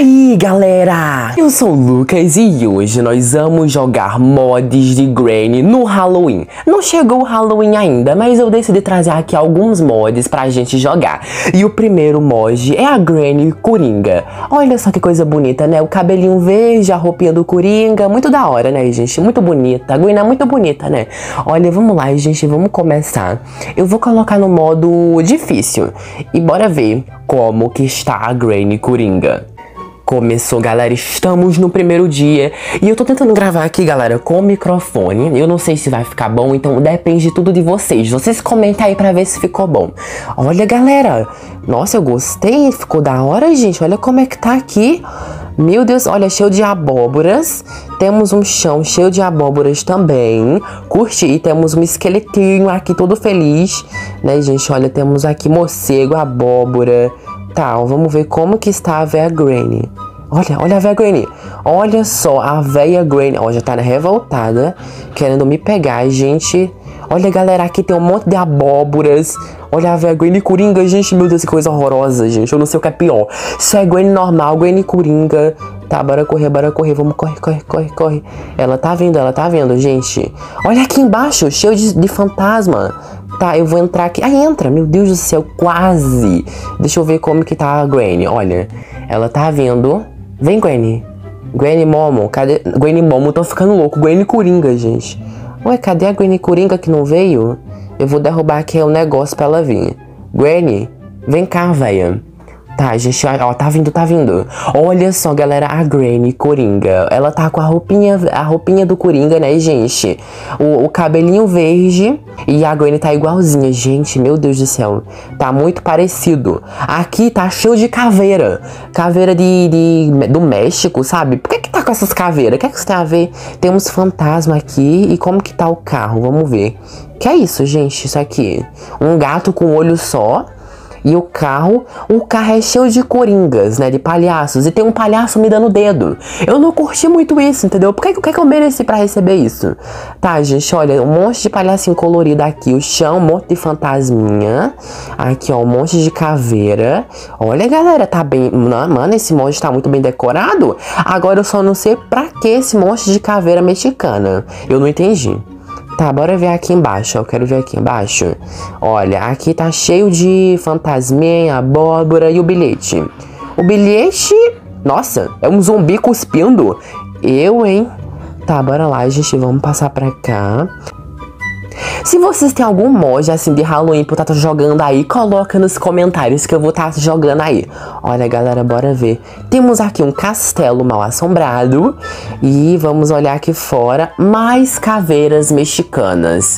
aí, galera? Eu sou o Lucas e hoje nós vamos jogar mods de Granny no Halloween. Não chegou o Halloween ainda, mas eu decidi trazer aqui alguns mods pra gente jogar. E o primeiro mod é a Granny Coringa. Olha só que coisa bonita, né? O cabelinho verde, a roupinha do Coringa, muito da hora, né, gente? Muito bonita. A Granny é muito bonita, né? Olha, vamos lá, gente, vamos começar. Eu vou colocar no modo difícil e bora ver como que está a Granny Coringa. Começou, galera, estamos no primeiro dia e eu tô tentando gravar aqui, galera, com o microfone. Eu não sei se vai ficar bom, então depende tudo de vocês. Vocês comentem aí pra ver se ficou bom. Olha, galera, nossa, eu gostei, ficou da hora, gente. Olha como é que tá aqui. Meu Deus, olha, cheio de abóboras. Temos um chão cheio de abóboras também. Curti, temos um esqueletinho aqui todo feliz, né, gente? Olha, temos aqui morcego, abóbora. Tá, vamos ver como que está a véia Granny. Olha a véia Granny. Olha só, a véia Granny. Ó, já tá revoltada, querendo me pegar, gente. Olha, galera, aqui tem um monte de abóboras. Olha a véia Granny Coringa, gente. Meu Deus, que coisa horrorosa, gente. Eu não sei o que é pior. Se é Granny normal, Granny Coringa. Tá, bora correr, bora correr. Vamos, corre. Ela tá vindo, gente. Olha aqui embaixo, cheio de fantasma. Tá, eu vou entrar aqui. Ai, entra, meu Deus do céu, quase. Deixa eu ver como que tá a Granny. Olha, ela tá vindo. Vem, Granny. Granny Momo, cadê? Granny Momo, tô ficando louco. Granny Coringa, gente. Ué, cadê a Granny Coringa que não veio? Eu vou derrubar aqui o negócio pra ela vir. Granny, vem cá, véia. Tá, gente, ó, tá vindo. Olha só, galera, a Granny Coringa. Ela tá com a roupinha do Coringa, né, gente? O cabelinho verde e a Granny tá igualzinha, gente, meu Deus do céu. Tá muito parecido. Aqui tá cheio de caveira. Caveira do México, sabe? Por que tá com essas caveiras? O que é que isso tem a ver? Tem uns fantasmas aqui e como que tá o carro? Vamos ver. Que é isso, gente? Isso aqui. Um gato com um olho só. E o carro é cheio de coringas, né, de palhaços. E tem um palhaço me dando dedo. Eu não curti muito isso, entendeu? Por que eu mereci pra receber isso? Tá, gente, olha, um monte de palhacinho colorido aqui. O chão, um monte de fantasminha. Aqui, ó, um monte de caveira. Olha, galera, tá bem... Mano, esse monte tá muito bem decorado. Agora eu só não sei pra que esse monte de caveira mexicana. Eu não entendi. Tá, bora ver aqui embaixo, eu quero ver aqui embaixo. Olha, aqui tá cheio de fantasminha, abóbora e o bilhete. O bilhete, nossa, é um zumbi cuspindo. Hein? Tá, bora lá, gente, vamos passar pra cá. Se vocês têm algum mod assim de Halloween pra estar jogando aí, coloca nos comentários que eu vou estar jogando aí. Olha, galera, bora ver. Temos aqui um castelo mal assombrado. E vamos olhar aqui fora. Mais caveiras mexicanas.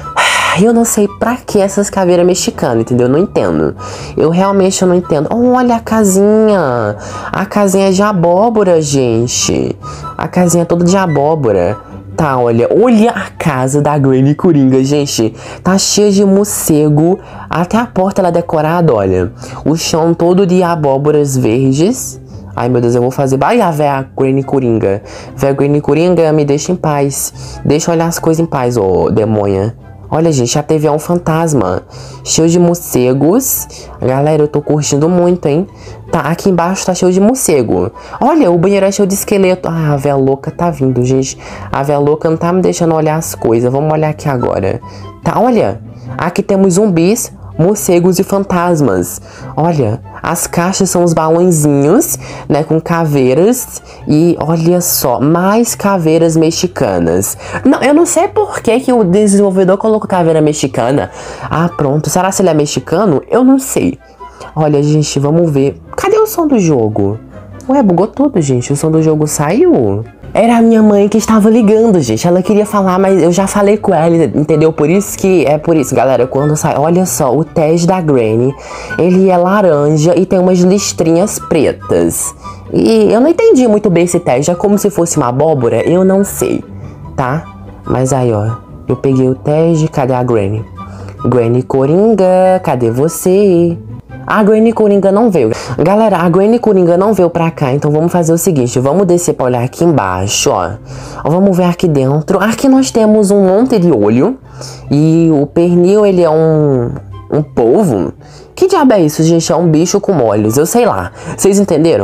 Eu não sei pra que essas caveiras mexicanas, entendeu? Eu não entendo. Eu realmente não entendo. Olha a casinha. A casinha é de abóbora, gente. A casinha é toda de abóbora. Tá, olha a casa da Granny Coringa, gente. Tá cheia de morcego. Até a porta ela é decorada, olha. O chão todo de abóboras verdes. Ai, meu Deus, eu vou fazer... Ai, a véia Granny Coringa. Véia Granny Coringa, me deixa em paz. Deixa eu olhar as coisas em paz, ô demônia. Olha, gente, a TV é um fantasma. Cheio de morcegos. Galera, eu tô curtindo muito, hein? Tá, aqui embaixo tá cheio de morcego. Olha, o banheiro é cheio de esqueleto. Ah, a véia louca tá vindo, gente. A véia louca não tá me deixando olhar as coisas. Vamos olhar aqui agora. Tá, olha. Aqui temos zumbis, morcegos e fantasmas. Olha, as caixas são os balãozinhos, né, com caveiras. E olha só, mais caveiras mexicanas. Não, eu não sei por que o desenvolvedor colocou caveira mexicana. Ah, pronto, será que ele é mexicano? Eu não sei. Olha, gente, vamos ver. Cadê o som do jogo? Ué, bugou tudo, gente. O som do jogo saiu. Era a minha mãe que estava ligando, gente. Ela queria falar, mas eu já falei com ela, entendeu? Por isso que... É por isso, galera, quando sai... Olha só, o teste da Granny, ele é laranja e tem umas listrinhas pretas. E eu não entendi muito bem esse teste. É como se fosse uma abóbora? Eu não sei, tá? Mas aí, ó. Eu peguei o teste. Cadê a Granny? Granny Coringa, cadê você? A Granny Coringa não veio. Galera, a Granny Coringa não veio pra cá. Então vamos fazer o seguinte. Vamos descer pra olhar aqui embaixo, ó. Vamos ver aqui dentro. Aqui nós temos um monte de olho. E o pernil, ele é um polvo. Que diabo é isso, gente? É um bicho com olhos. Eu sei lá. Vocês entenderam?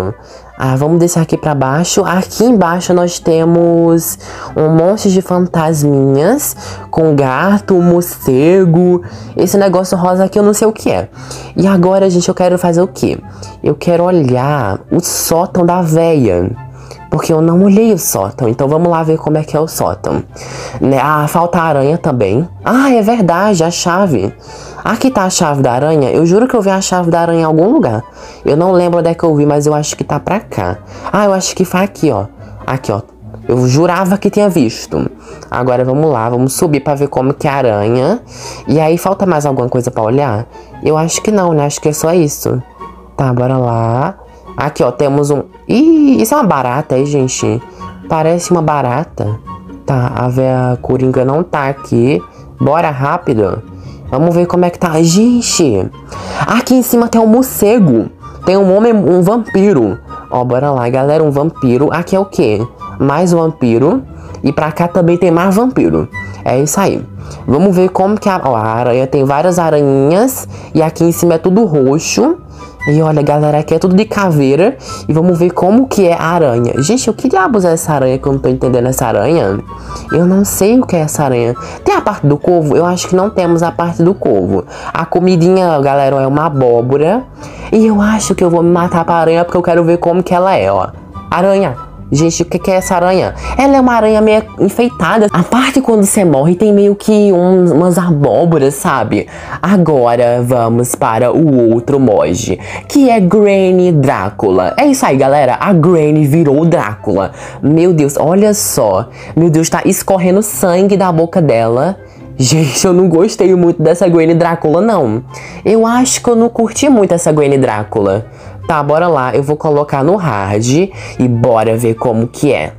Ah, vamos descer aqui pra baixo. Aqui embaixo nós temos um monte de fantasminhas com gato, morcego. Esse negócio rosa aqui eu não sei o que é. E agora, gente, eu quero fazer o quê? Eu quero olhar o sótão da véia. Porque eu não olhei o sótão. Então vamos lá ver como é que é o sótão. Ah, falta a aranha também. Ah, é verdade, a chave. Aqui tá a chave da aranha. Eu juro que eu vi a chave da aranha em algum lugar. Eu não lembro onde é que eu vi, mas eu acho que tá pra cá. Ah, eu acho que foi aqui, ó. Aqui, ó. Eu jurava que tinha visto. Agora vamos lá, vamos subir pra ver como que é a aranha. E aí, falta mais alguma coisa pra olhar? Eu acho que não, né? Acho que é só isso. Tá, bora lá. Aqui, ó, temos um... Ih, isso é uma barata aí, gente. Parece uma barata. Tá, a véia coringa não tá aqui. Bora, rápido. Vamos ver como é que tá. Gente, aqui em cima tem um morcego. Tem um homem, um vampiro. Ó, bora lá, galera, um vampiro. Aqui é o quê? Mais vampiro. E pra cá também tem mais vampiro. É isso aí. Vamos ver como que ó, a aranha tem várias aranhinhas. E aqui em cima é tudo roxo. E olha, galera, aqui é tudo de caveira. E vamos ver como que é a aranha. Gente, o que diabos é essa aranha que eu não tô entendendo essa aranha? Eu não sei o que é essa aranha. Tem a parte do corvo? Eu acho que não temos a parte do corvo. A comidinha, galera, é uma abóbora. E eu acho que eu vou me matar pra aranha porque eu quero ver como que ela é, ó. Aranha. Gente, o que é essa aranha? Ela é uma aranha meio enfeitada. A parte quando você morre tem meio que umas abóboras, sabe? Agora vamos para o outro emoji, que é Granny Drácula. É isso aí, galera. A Granny virou Drácula. Meu Deus, olha só. Meu Deus, tá escorrendo sangue da boca dela. Gente, eu não gostei muito dessa Granny Drácula, não. Eu acho que eu não curti muito essa Granny Drácula. Tá, bora lá. Eu vou colocar no hard e bora ver como que é.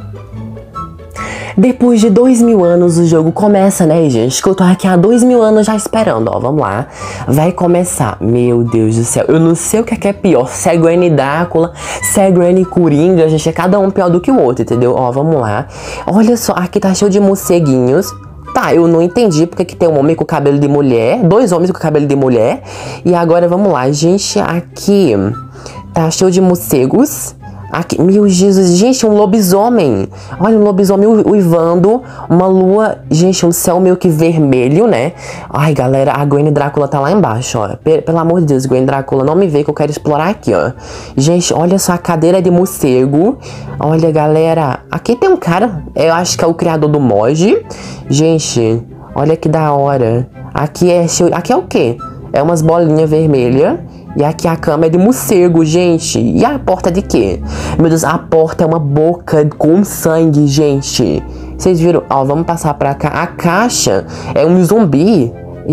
Depois de 2000 anos o jogo começa, né, gente? Que eu tô aqui há 2000 anos já esperando, ó. Vamos lá. Vai começar. Meu Deus do céu. Eu não sei o que é pior. Se é Granny Drácula, se é Granny Coringa. Gente, é cada um pior do que o outro, entendeu? Ó, vamos lá. Olha só, aqui tá cheio de morceguinhos. Tá, eu não entendi porque que tem um homem com cabelo de mulher, dois homens com cabelo de mulher. E agora vamos lá, gente, aqui tá cheio de morcegos. Aqui, meu Jesus, gente, um lobisomem. Olha, um lobisomem uivando. Uma lua, gente, um céu meio que vermelho, né? Ai, galera, a Granny Drácula tá lá embaixo, ó. Pelo amor de Deus, Granny Drácula, não me vê que eu quero explorar aqui, ó. Gente, olha só a cadeira de morcego. Olha, galera, aqui tem um cara, eu acho que é o criador do mod. Gente, olha que da hora. Aqui é o quê? É umas bolinhas vermelhas. E aqui a cama é de morcego, gente. E a porta de quê? Meu Deus, a porta é uma boca com sangue, gente. Vocês viram? Ó, vamos passar pra cá. A caixa é um zumbi.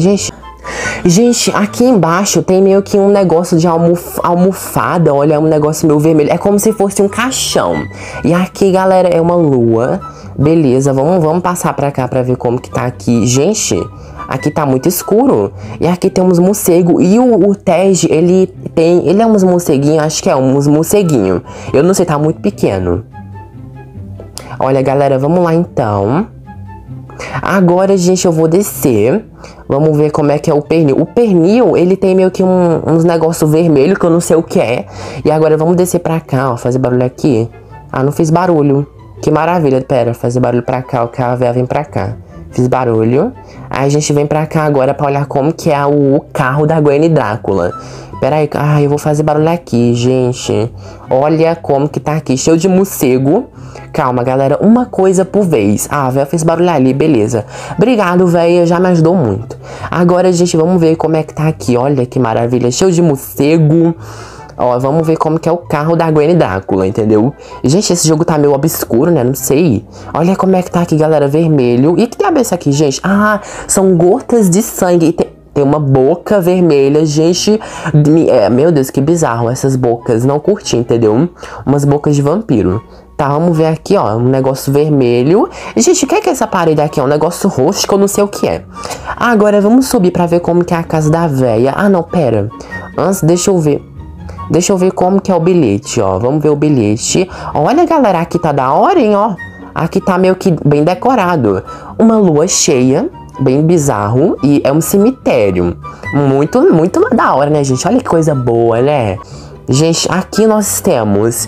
Gente, aqui embaixo tem meio que um negócio de almofada. Olha, um negócio meio vermelho. É como se fosse um caixão. E aqui, galera, é uma lua. Beleza, vamos passar pra cá pra ver como que tá aqui. Gente, aqui tá muito escuro. E aqui tem uns morcegos. E o Tej, ele é uns morceguinhos. Acho que é uns morceguinhos. Eu não sei, tá muito pequeno. Olha, galera, vamos lá então. Agora, gente, eu vou descer. Vamos ver como é que é o pernil. O pernil, ele tem meio que uns negócios vermelhos que eu não sei o que é. E agora vamos descer pra cá, ó. Fazer barulho aqui. Ah, não fiz barulho. Que maravilha. Pera, fazer barulho pra cá. O que a véia vem pra cá. Fiz barulho. Aí a gente vem pra cá agora pra olhar como que é o carro da Granny Drácula. Pera aí. Ah, eu vou fazer barulho aqui, gente. Olha como que tá aqui. Cheio de morcego. Calma, galera. Uma coisa por vez. Ah, a véia fez barulho ali. Beleza. Obrigado, véia. Já me ajudou muito. Agora, gente, vamos ver como é que tá aqui. Olha que maravilha. Cheio de morcego. Ó, vamos ver como que é o carro da Granny Drácula, entendeu? Gente, esse jogo tá meio obscuro, né? Não sei. Olha como é que tá aqui, galera. Vermelho. E que diabo é isso aqui, gente? Ah, são gotas de sangue. Tem uma boca vermelha, gente. Meu Deus, que bizarro essas bocas. Não curti, entendeu? Umas bocas de vampiro. Tá, vamos ver aqui, ó. Um negócio vermelho. Gente, o que é essa parede aqui? É um negócio roxo que eu não sei o que é. Agora vamos subir pra ver como que é a casa da véia. Ah, não, pera. Antes, deixa eu ver. Deixa eu ver como que é o bilhete, ó. Vamos ver o bilhete. Olha, galera, aqui tá da hora, hein, ó. Aqui tá meio que bem decorado. Uma lua cheia, bem bizarro. E é um cemitério. Muito, muito da hora, né, gente? Olha que coisa boa, né? Gente, aqui nós temos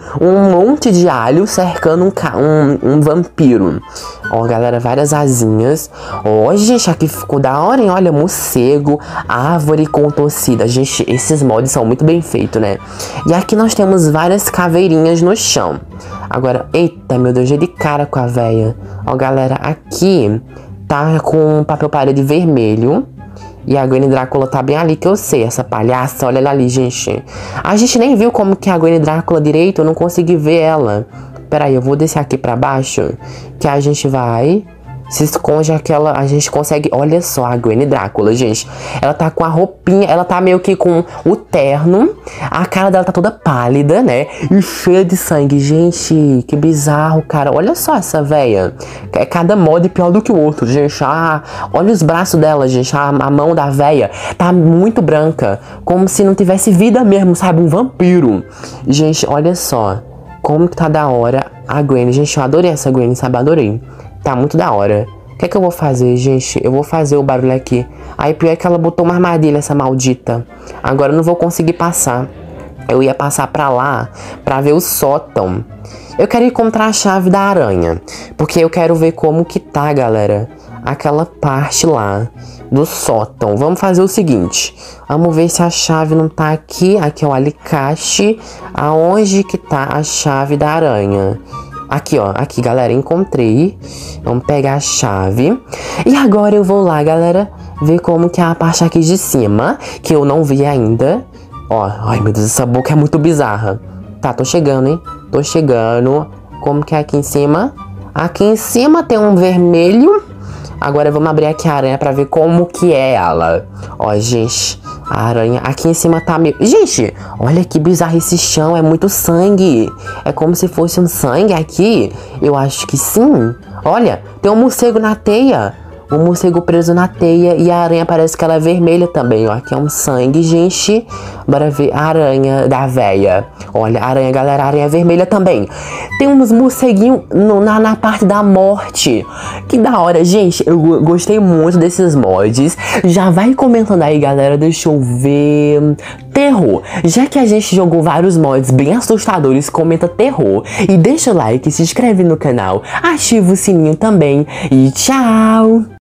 um monte de alho cercando um vampiro. Ó, galera, várias asinhas. Ó, gente, aqui ficou da hora, hein? Olha, morcego, árvore contorcida. Gente, esses mods são muito bem feitos, né? E aqui nós temos várias caveirinhas no chão. Agora, eita, meu Deus, de cara com a véia. Ó, galera, aqui tá com papel parede vermelho. E a Gwen Drácula tá bem ali, que eu sei, essa palhaça, olha ela ali, gente. A gente nem viu como que a Gwen Drácula direito, eu não consegui ver ela. Pera aí, eu vou descer aqui pra baixo, que a gente vai... Se esconde aquela... A gente consegue... Olha só a Gwen Drácula, gente. Ela tá com a roupinha... Ela tá meio que com o terno. A cara dela tá toda pálida, né? E cheia de sangue. Gente, que bizarro, cara. Olha só essa véia. É cada mod pior do que o outro, gente. Ah, olha os braços dela, gente. A mão da véia tá muito branca. Como se não tivesse vida mesmo, sabe? Um vampiro. Gente, olha só. Como que tá da hora a Gwen. Gente, eu adorei essa Gwen, sabe? Adorei. Tá muito da hora. O que é que eu vou fazer, gente? Eu vou fazer o barulho aqui. Aí pior é que ela botou uma armadilha, essa maldita. Agora eu não vou conseguir passar. Eu ia passar pra lá, pra ver o sótão. Eu quero encontrar a chave da aranha. Porque eu quero ver como que tá, galera. Aquela parte lá do sótão. Vamos fazer o seguinte. Vamos ver se a chave não tá aqui. Aqui é o alicate. Aonde que tá a chave da aranha? Aqui, ó. Aqui, galera. Encontrei. Vamos pegar a chave. E agora eu vou lá, galera, ver como que é a parte aqui de cima. Que eu não vi ainda. Ó. Ai, meu Deus. Essa boca é muito bizarra. Tá, tô chegando, hein? Tô chegando. Como que é aqui em cima? Aqui em cima tem um vermelho. Agora vamos abrir aqui a aranha pra ver como que é ela. Ó, gente, a aranha aqui em cima tá meio... Gente, olha que bizarro esse chão, é muito sangue. É como se fosse um sangue aqui. Eu acho que sim. Olha, tem um morcego na teia. Um morcego preso na teia e a aranha parece que ela é vermelha também, ó. Aqui é um sangue, gente. Bora ver a aranha da véia. Olha, a aranha, galera, a aranha é vermelha também. Tem uns morceguinhos na parte da morte. Que da hora, gente. Eu gostei muito desses mods. Já vai comentando aí, galera. Deixa eu ver... Terror. Já que a gente jogou vários mods bem assustadores, comenta terror. E deixa o like, se inscreve no canal. Ativa o sininho também. E tchau!